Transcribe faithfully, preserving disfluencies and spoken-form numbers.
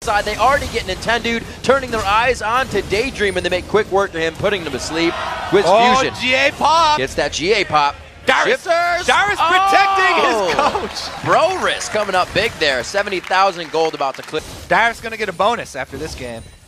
Side, they already get Nintendo'd, turning their eyes on to Daydream, and they make quick work to him, putting him to sleep with oh, Fusion. G A pop! Gets that G A pop. Dyrus, Dyrus protecting oh! his coach! Bro risk coming up big there, seventy thousand gold about to clip. Dyrus gonna get a bonus after this game.